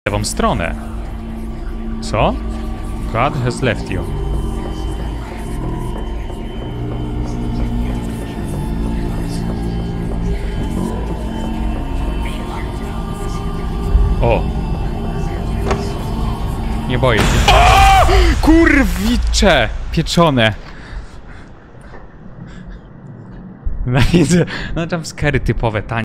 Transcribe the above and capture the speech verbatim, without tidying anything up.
lewą stronę. Co? God has left you. O! Nie boję się. O! Kurwicze! Pieczone! No widzę, no jumpscary typowe, tanie.